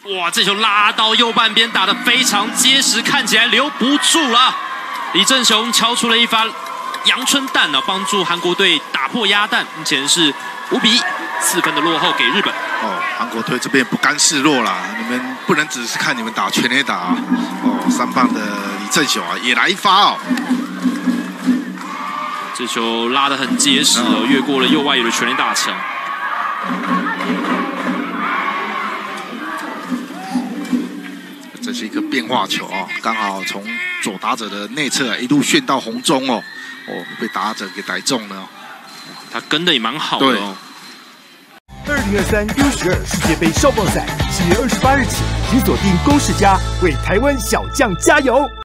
哇，这球拉到右半边，打得非常结实，看起来留不住了。李正雄敲出了一发阳春弹啊，帮助韩国队打破鸭蛋，目前是5-1，4分的落后给日本。 哦，韩国队这边不甘示弱啦，你们不能只是看你们打全垒打啊。哦，3棒的李正雄啊，也来一发哦。 这球拉得很结实哦，越过了右外野的全垒打墙。 这是一个变化球哦，刚好从左打者的内侧一路旋到红中哦，被打者给逮中了。 他跟的也蛮好的哦。 2023 U12 世界杯少棒赛7月28日起，请锁定公视家，为台湾小将加油！